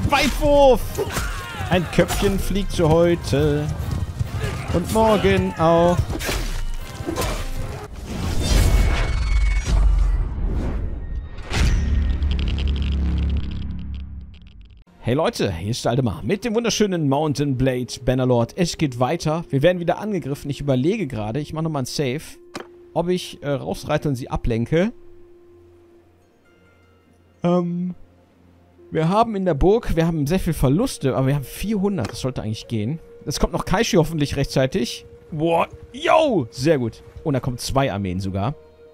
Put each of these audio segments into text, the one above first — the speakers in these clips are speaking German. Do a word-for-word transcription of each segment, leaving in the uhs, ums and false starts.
Weitwurf! Ein Köpfchen fliegt für heute. Und morgen auch. Hey Leute, hier ist der Aldemar mit dem wunderschönen Mountain Blade Bannerlord. Es geht weiter. Wir werden wieder angegriffen. Ich überlege gerade, ich mache nochmal ein Save, ob ich äh, rausreite und sie ablenke. Ähm, wir haben in der Burg, wir haben sehr viel Verluste, aber wir haben vierhundert. Das sollte eigentlich gehen. Es kommt noch Kaishi hoffentlich rechtzeitig. Boah, yo! Sehr gut. Und da kommen zwei Armeen sogar.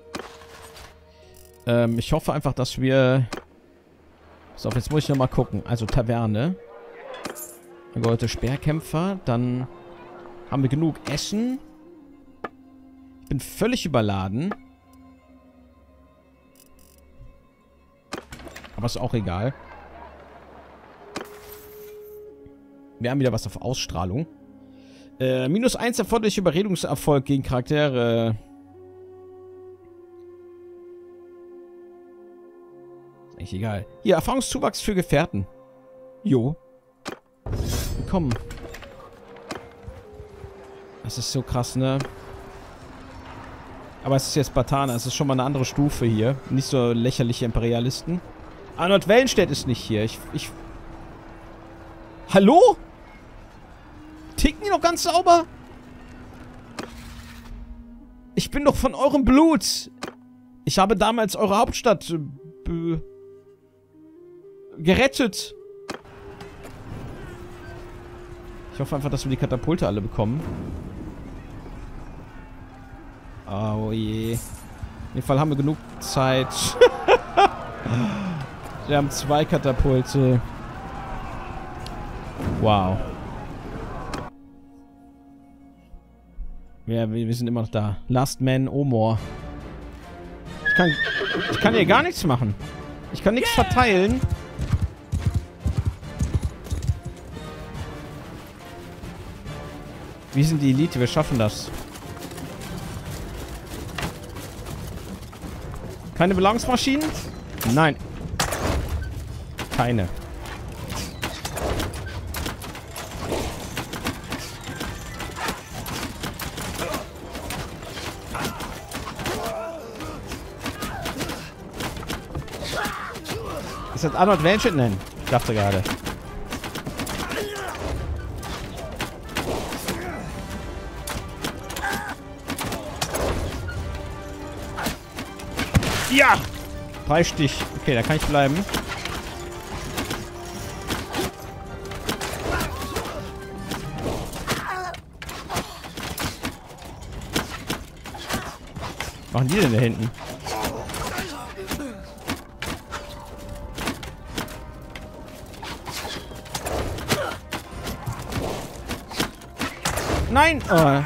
Ähm, ich hoffe einfach, dass wir... So, jetzt muss ich nochmal gucken. Also Taverne. Geholte Speerkämpfer. Dann haben wir genug Essen. Ich bin völlig überladen. Aber ist auch egal. Wir haben wieder was auf Ausstrahlung. Äh, minus eins erforderliche Überredungserfolg gegen Charaktere. Ist eigentlich egal. Hier, Erfahrungszuwachs für Gefährten. Jo. Komm. Das ist so krass, ne? Aber es ist jetzt Spartaner. Es ist schon mal eine andere Stufe hier. Nicht so lächerliche Imperialisten. Arnold Wellenstedt ist nicht hier. Ich... ich Hallo? Ticken die noch ganz sauber? Ich bin doch von eurem Blut. Ich habe damals eure Hauptstadt... Äh, gerettet. Ich hoffe einfach, dass wir die Katapulte alle bekommen. Oh je. In dem Fall haben wir genug Zeit. Wir haben zwei Katapulte. Wow. Ja, wir, wir sind immer noch da. Last Man Omor. Ich kann, ich kann hier gar nichts machen. Ich kann nichts verteilen. Wir sind die Elite, wir schaffen das. Keine Belagerungsmaschinen? Nein. Keine. Ist das Arnold Wellenstedt? Nein. Ich dachte gerade. Ja! Drei Stich. Okay, da kann ich bleiben. Was machen die denn da hinten? Nein! Oh.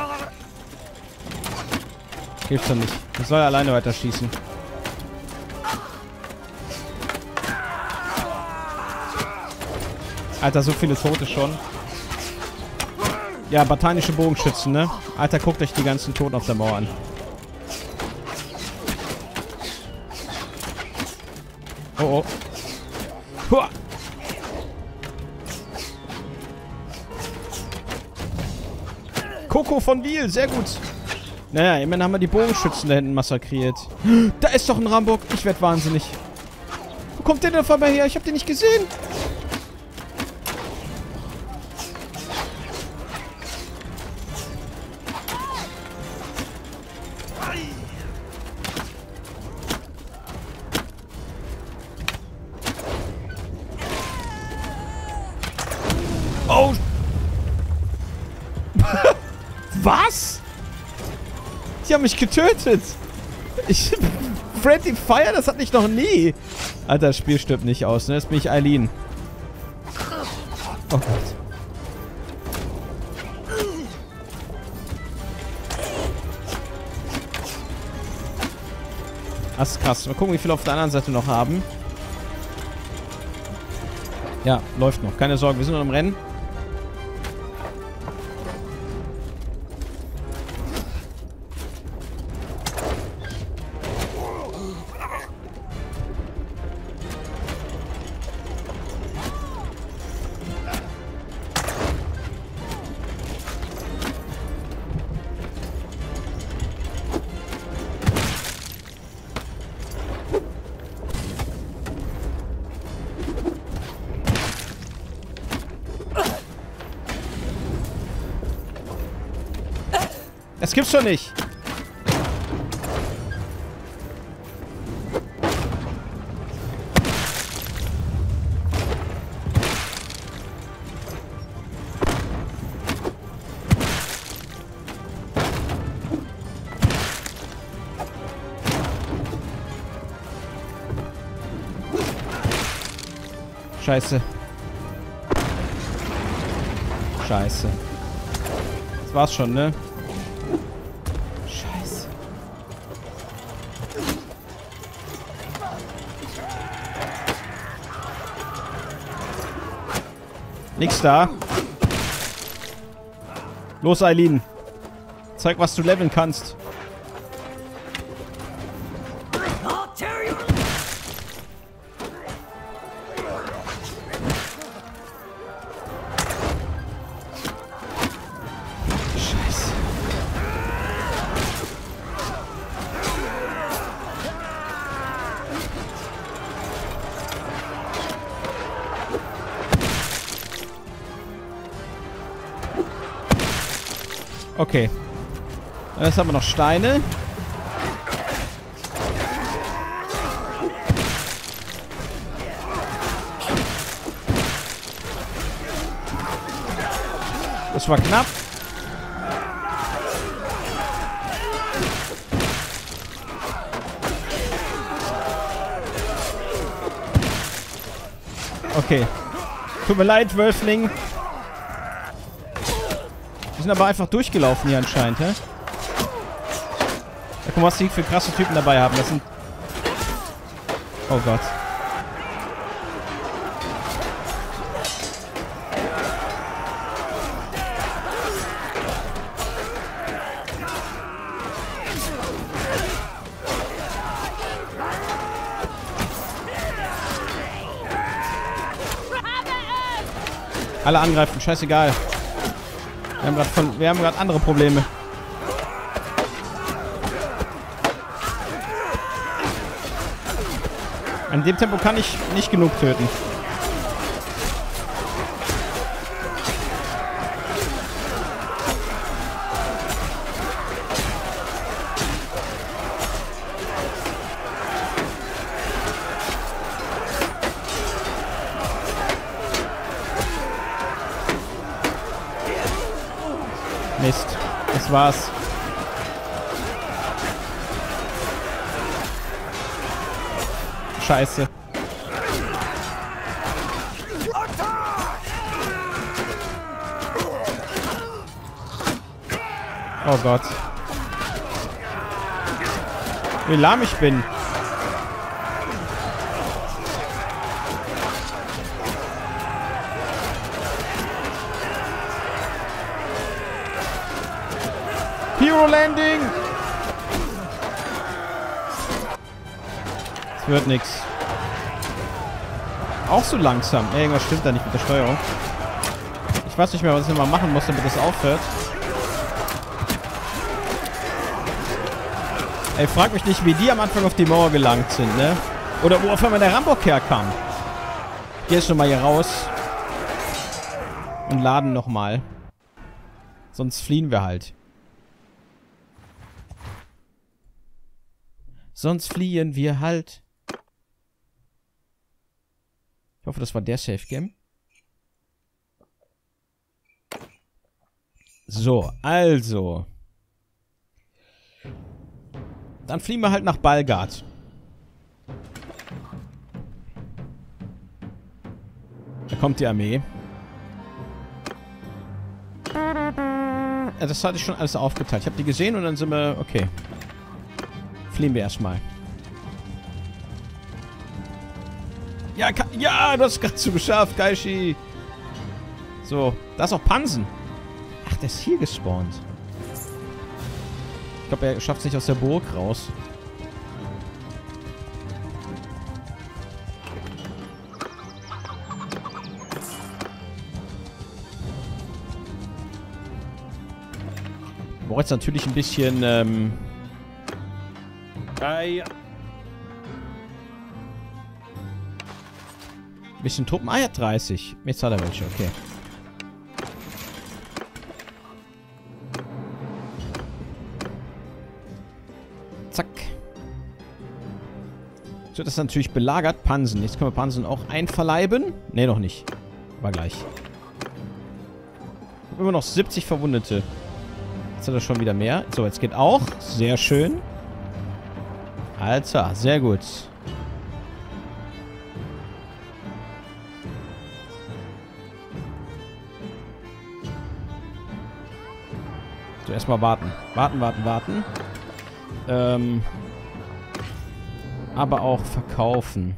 Gibt's doch nicht. Ich soll alleine weiter schießen. Alter, so viele Tote schon. Ja, batanische Bogenschützen, ne? Alter, guckt euch die ganzen Toten auf der Mauer an. Oh, oh. Huah. Coco von Wiel, sehr gut. Naja, immerhin haben wir die Bogenschützen da hinten massakriert. Da ist doch ein Rambock. Ich werd wahnsinnig. Wo kommt der denn auf einmal her? Ich hab den nicht gesehen. Oh! Was? Die haben mich getötet. Ich... Friendly Fire, das hatte ich noch nie. Alter, das Spiel stirbt nicht aus, ne? Jetzt bin ich Eileen. Oh Gott. Das ist krass. Mal gucken, wie viele auf der anderen Seite noch haben. Ja, läuft noch. Keine Sorge, wir sind noch im Rennen. Das gibt's doch nicht. Scheiße. Scheiße. Das war's schon, ne? Scheiße. Nix da. Los, Eileen. Zeig, was du leveln kannst. Okay. Jetzt haben wir noch Steine. Das war knapp. Okay. Tut mir leid, Wölfling. Die sind aber einfach durchgelaufen hier anscheinend, hä? Ja, guck mal, was die für krasse Typen dabei haben. Das sind... Oh Gott. Alle angreifen, scheißegal. Wir haben gerade von, wir haben gerade andere Probleme. An dem Tempo kann ich nicht genug töten. Mist. Das war's. Scheiße. Oh Gott. Wie lahm ich bin. Hero Landing! Es wird nix. Auch so langsam. Nee, irgendwas stimmt da nicht mit der Steuerung. Ich weiß nicht mehr, was ich immer machen muss, damit das aufhört. Ey, frag mich nicht, wie die am Anfang auf die Mauer gelangt sind, ne? Oder wo auf einmal der Rambock herkam. Ich geh jetzt schon mal hier raus. Und laden nochmal. Sonst fliehen wir halt. Sonst fliehen wir halt. Ich hoffe, das war der Safe Game. So, also. Dann fliehen wir halt nach Balgard. Da kommt die Armee. Ja, das hatte ich schon alles aufgeteilt. Ich habe die gesehen und dann sind wir... Okay. Fliehen wir erstmal. Ja, ja, du hast es gerade so geschafft, Kaishi. So, da ist auch Pansen. Ach, der ist hier gespawnt. Ich glaube, er schafft es nicht aus der Burg raus. Ich brauche jetzt natürlich ein bisschen, ähm... Ein bisschen Truppen. Ah, ja, dreißig. Jetzt hat er welche, okay. Jetzt wird das natürlich belagert. Pansen. Jetzt können wir Pansen auch einverleiben. Ne, noch nicht. Aber gleich. Immer noch siebzig Verwundete. Jetzt hat er schon wieder mehr. So, jetzt geht auch. Sehr schön. Alter, sehr gut. So, erstmal warten. Warten, warten, warten. Ähm... Aber auch verkaufen.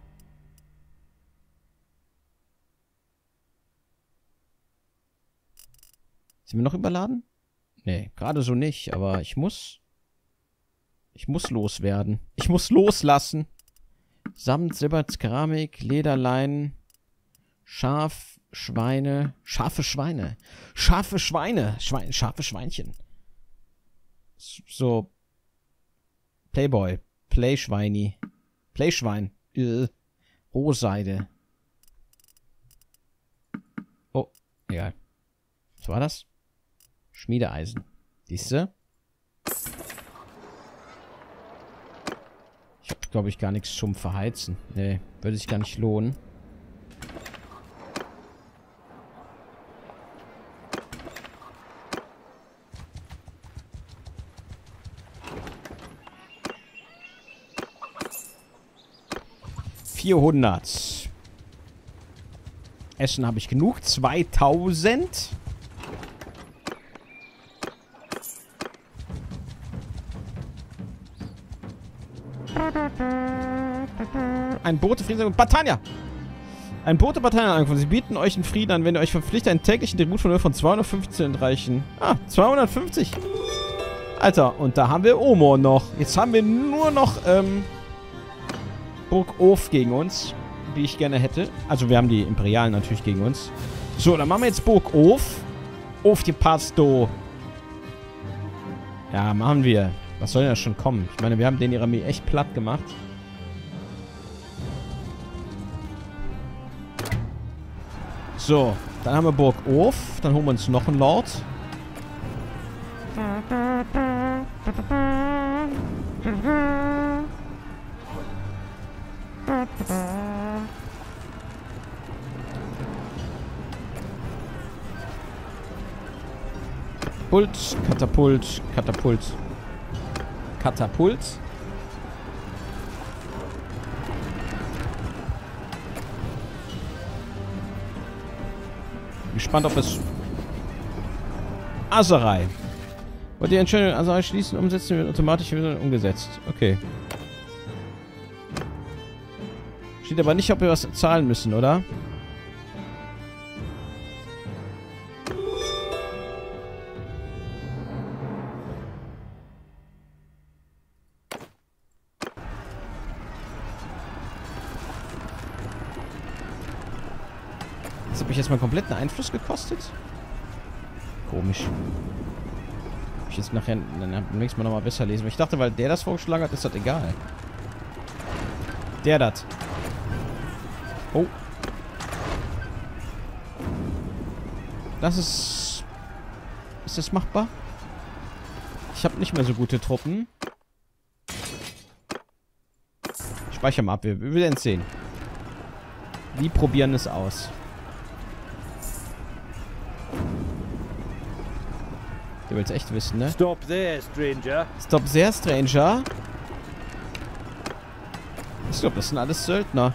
Sind wir noch überladen? Nee, gerade so nicht, aber ich muss... Ich muss loswerden. Ich muss loslassen. Samt, Silber, Keramik, Lederleinen, Schaf, Schweine, scharfe Schweine. Scharfe Schweine. Schwein, scharfe Schweinchen. So. Playboy. Playschweini. Playschwein. Äh. Rohseide. Oh, egal. Was war das? Schmiedeeisen. Siehste? Ich habe, glaube ich, gar nichts zum Verheizen. Nee, würde sich gar nicht lohnen. vierhundert. Essen habe ich genug. zweitausend. Ein Bote Frieden und Batania. Ein Bote Batania angefangen. Sie bieten euch einen Frieden an, wenn ihr euch verpflichtet, einen täglichen Tribut von Höhe von zweihundertfünfzig zu entreichen. Ah, zweihundertfünfzig. Alter, und da haben wir Omor noch. Jetzt haben wir nur noch, ähm... Burg Of gegen uns, wie ich gerne hätte. Also wir haben die Imperialen natürlich gegen uns. So, dann machen wir jetzt Burg Of. Of die Pasto. Ja, machen wir. Was soll denn da schon kommen? Ich meine, wir haben den ihre Armee echt platt gemacht. So, dann haben wir Burg Of. Dann holen wir uns noch einen Lord. Katapult, Katapult, Katapult. Katapult. Gespannt, ob es... Aserei. Wollt ihr Entscheidung Aserei schließen, umsetzen, wird automatisch wieder umgesetzt. Okay. Steht aber nicht, ob wir was zahlen müssen, oder? Das hat mich jetzt mal kompletten Einfluss gekostet. Komisch. Hab ich jetzt nachher dann beim nächsten Mal nochmal besser lesen. Aber ich dachte, weil der das vorgeschlagen hat, ist das egal. Der das. Oh. Das ist... Ist das machbar? Ich habe nicht mehr so gute Truppen. Speichern mal ab. Wir, wir werden es sehen. Die probieren es aus. Du willst echt wissen, ne? Stop there, stranger. Stop there, stranger. Ich glaube, das sind alles Söldner.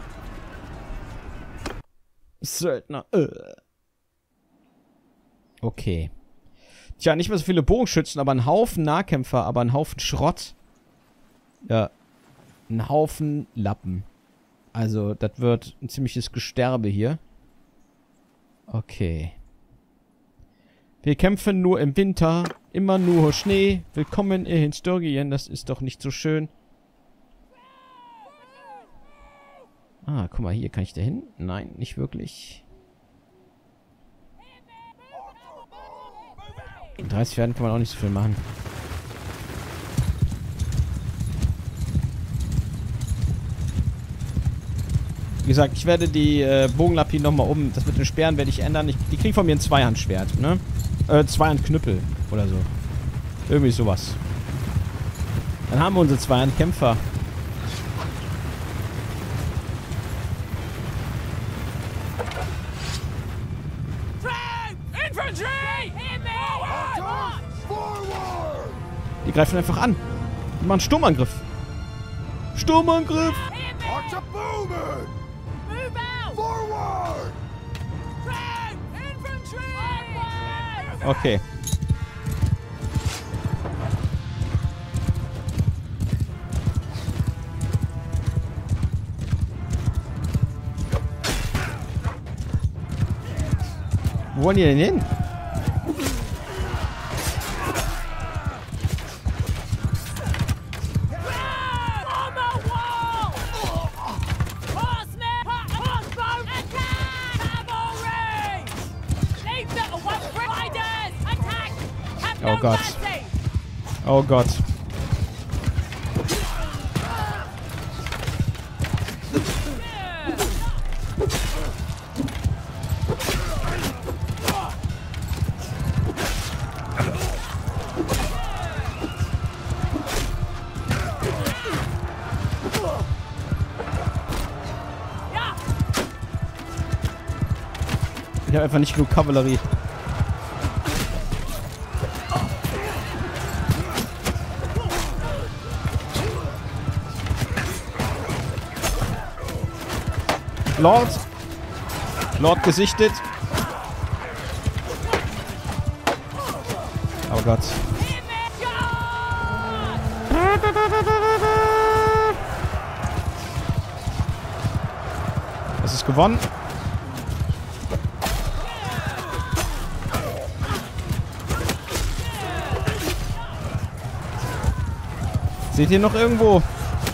Söldner. Äh. Okay. Tja, nicht mehr so viele Bogenschützen, aber ein Haufen Nahkämpfer, aber ein Haufen Schrott. Ja. Ein Haufen Lappen. Also, das wird ein ziemliches Gesterbe hier. Okay. Wir kämpfen nur im Winter. Immer nur Schnee. Willkommen in Sturgien. Das ist doch nicht so schön. Ah, guck mal, hier kann ich da hin? Nein, nicht wirklich. In dreißig Pferden kann man auch nicht so viel machen. Wie gesagt, ich werde die äh, Bogenlapie nochmal um. Das mit den Speeren werde ich ändern. Ich, die kriegen von mir ein Zweihandschwert, ne? Äh, Zweihandknüppel oder so. Irgendwie sowas. Dann haben wir unsere Zweihandkämpfer. Die greifen einfach an. Die machen Sturmangriff. Sturmangriff! Okay. Wo wollen die denn hin? Oh Gott. Oh Gott. Ich habe einfach nicht genug Kavallerie. Lord. Lord gesichtet. Oh Gott. Es ist gewonnen. Seht ihr noch irgendwo?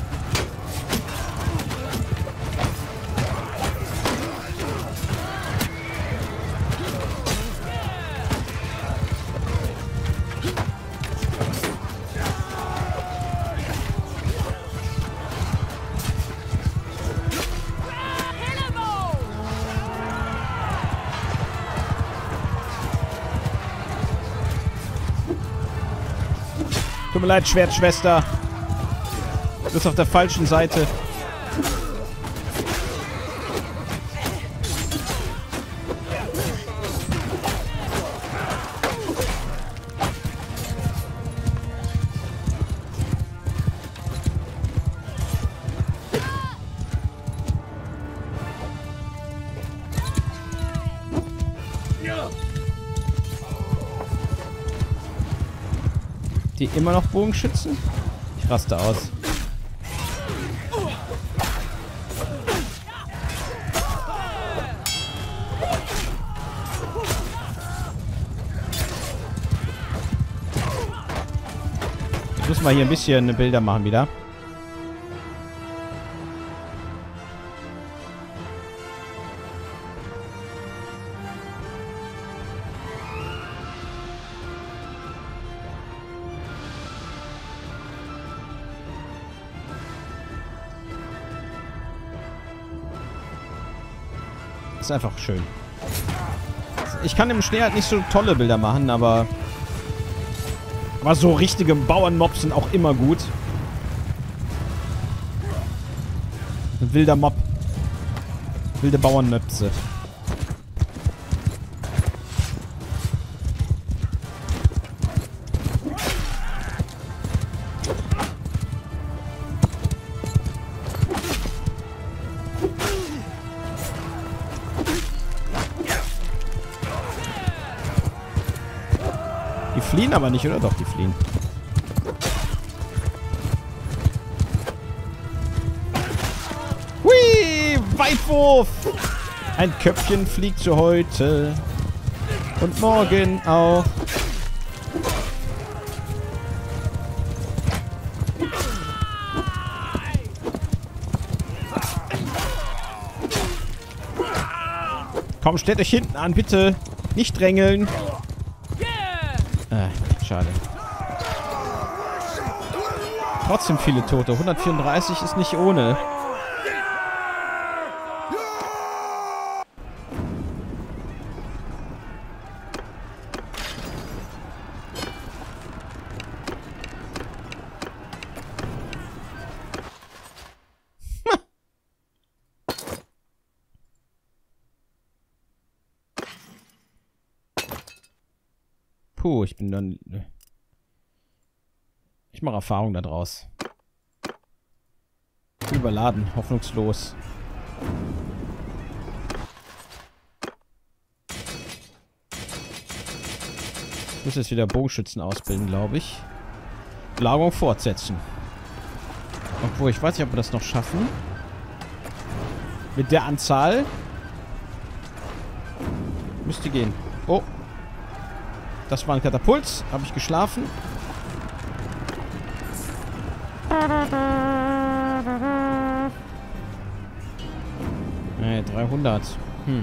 Tut mir leid, Schwertschwester. Du bist auf der falschen Seite. Die immer noch Bogenschützen? Ich raste aus. Ich muss mal hier ein bisschen Bilder machen wieder. Ist einfach schön. Ich kann im Schnee halt nicht so tolle Bilder machen, aber aber so richtige Bauernmobs sind auch immer gut. Ein wilder Mob. Wilde Bauernmöpse. Die fliehen aber nicht, oder? Doch, die fliehen. Hui! Weitwurf! Ein Köpfchen fliegt für heute. Und morgen auch. Komm, stellt euch hinten an, bitte. Nicht drängeln. Äh, schade. Trotzdem viele Tote. hundertvierunddreißig ist nicht ohne. Puh, ich bin dann... Ich mache Erfahrung da draus. Überladen, hoffnungslos. Ich muss jetzt wieder Bogenschützen ausbilden, glaube ich. Belagerung fortsetzen. Obwohl, ich weiß nicht, ob wir das noch schaffen. Mit der Anzahl. Müsste gehen. Oh. Das war ein Katapult. Habe ich geschlafen. Nee, dreihundert. Hm.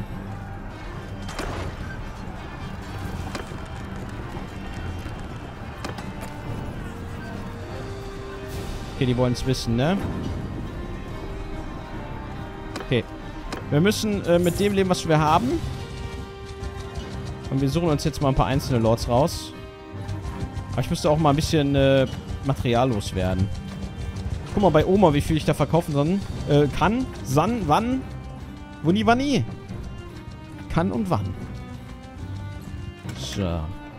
Okay, die wollen es wissen, ne? Okay. Wir müssen äh, mit dem leben, was wir haben. Und wir suchen uns jetzt mal ein paar einzelne Lords raus. Aber ich müsste auch mal ein bisschen äh, Material loswerden. Guck mal bei Oma, wie viel ich da verkaufen soll, äh, kann. San, wann? Wo nie, wann nie. Kann und wann. So.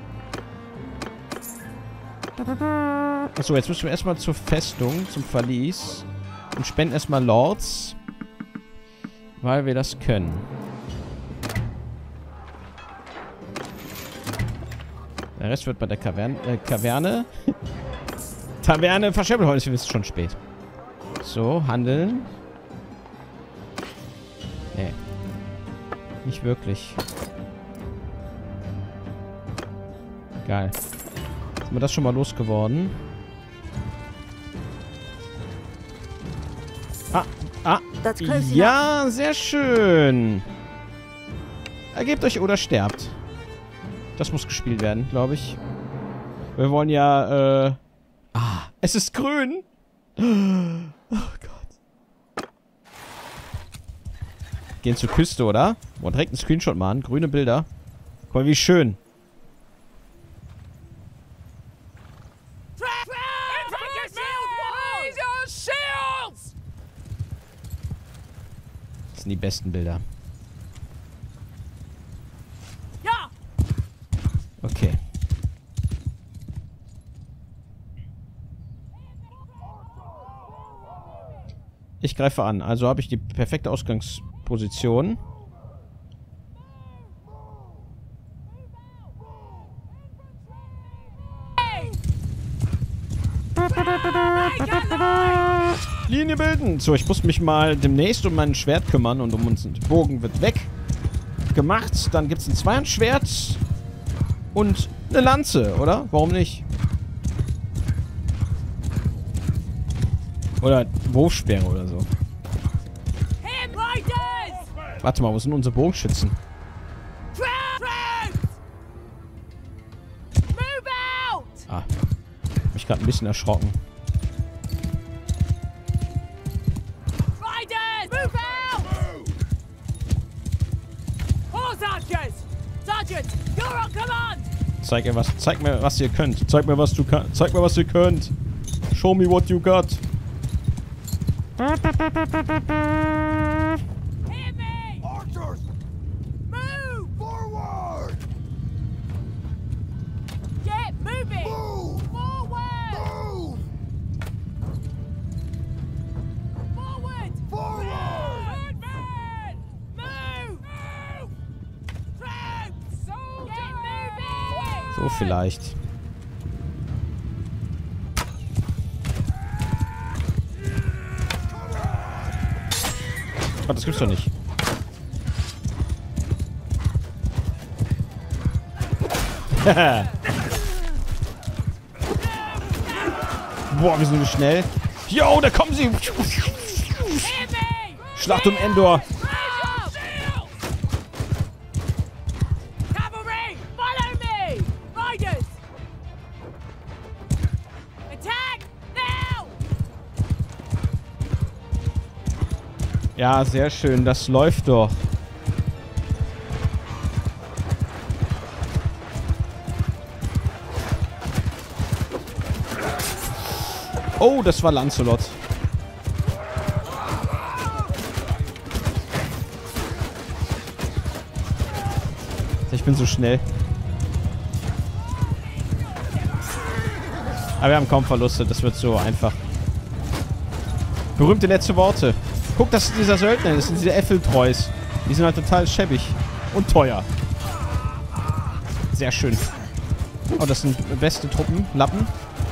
Achso, jetzt müssen wir erstmal zur Festung, zum Verlies. Und spenden erstmal Lords. Weil wir das können. Der Rest wird bei der Kaverne. Äh, Kaverne. Taverne verschimmelt. Heute ist es schon spät. So, handeln. Nee. Nicht wirklich. Geil. Sind wir das schon mal losgeworden? Ah, ah. Ja, sehr schön. Ergebt euch oder sterbt. Das muss gespielt werden, glaube ich. Wir wollen ja, äh... Ah, es ist grün. Oh Gott. Gehen zur Küste, oder? Boah, direkt einen Screenshot machen. Grüne Bilder. Guck mal, wie schön. Das sind die besten Bilder. Ja. Okay. Ich greife an. Also habe ich die perfekte Ausgangsposition. Linie bilden. So, ich muss mich mal demnächst um mein Schwert kümmern und um uns. Der Bogen wird weg gemacht. Dann gibt es ein Zweihandschwert und eine Lanze, oder? Warum nicht? Oder Wurfsperre oder so. Warte mal, wo sind unsere Bogenschützen? Ah, hab mich gerade ein bisschen erschrocken. Zeig mir was, zeig mir, was ihr könnt. Zeig mir, was du kannst. Zeig mir, was ihr könnt. Show me what you got. So vielleicht. Oh, das gibt's doch nicht. Boah, wir sind so schnell. Yo, da kommen sie. Schlacht um Endor. Ja, sehr schön. Das läuft doch. Oh, das war Lancelot. Ich bin so schnell. Aber wir haben kaum Verluste. Das wird so einfach. Berühmte letzte Worte. Guck, das ist dieser Söldner. Das sind diese Effeltreus. Die sind halt total schäbig. Und teuer. Sehr schön. Oh, das sind beste Truppen. Lappen.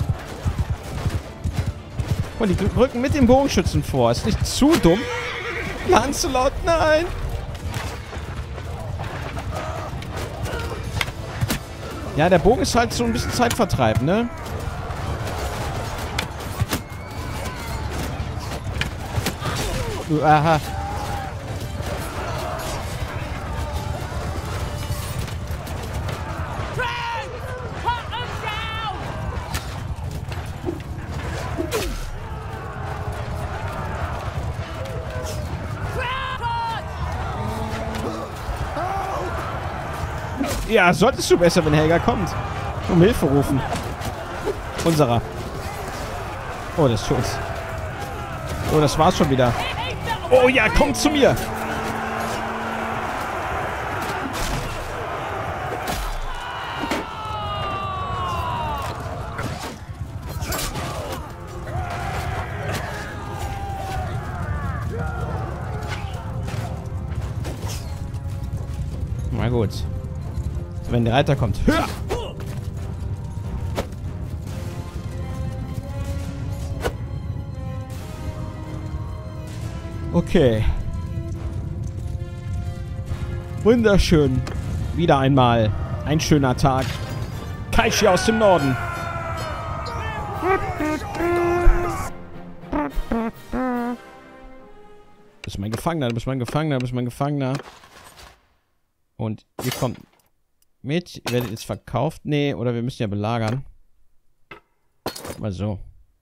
Und die rücken mit dem Bogenschützen vor. Ist nicht zu dumm? Lancelot, nein! Ja, der Bogen ist halt so ein bisschen Zeitvertreib, ne? Aha. Ja, solltest du besser, wenn Helga kommt. Um Hilfe rufen. Unserer. Oh, das ist tot. Oh, das war's schon wieder. Oh ja, komm zu mir. Na gut. Wenn der Reiter kommt. Hör! Okay. Wunderschön. Wieder einmal. Ein schöner Tag. Kaishi aus dem Norden. Du bist mein Gefangener, du bist mein Gefangener, du bist mein Gefangener. Und ihr kommt mit. Ihr werdet jetzt verkauft. Nee, oder wir müssen ja belagern. Mal so.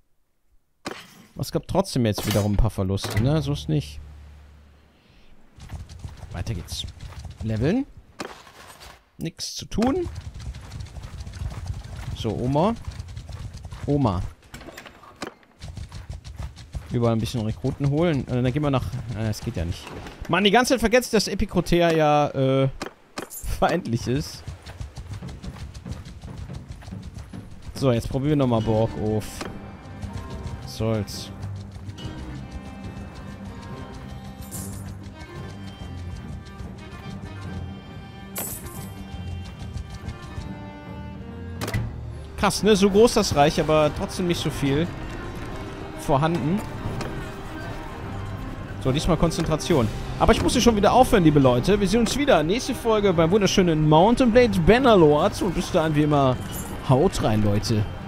Es gab trotzdem jetzt wiederum ein paar Verluste, ne? So ist nicht. Weiter geht's. Leveln. Nichts zu tun. So, Oma. Oma. Wir wollen ein bisschen Rekruten holen. Und dann gehen wir nach... Äh, das geht ja nicht. Mann, die ganze Zeit vergesst, dass Epikrotea ja, äh... feindlich ist. So, jetzt probieren wir nochmal Borgof. Was soll's. Krass, ne? So groß das Reich, aber trotzdem nicht so viel vorhanden. So, diesmal Konzentration. Aber ich muss hier schon wieder aufhören, liebe Leute. Wir sehen uns wieder. Nächste Folge beim wunderschönen Mount and Blade Bannerlord. Und bis dahin wie immer, haut rein, Leute.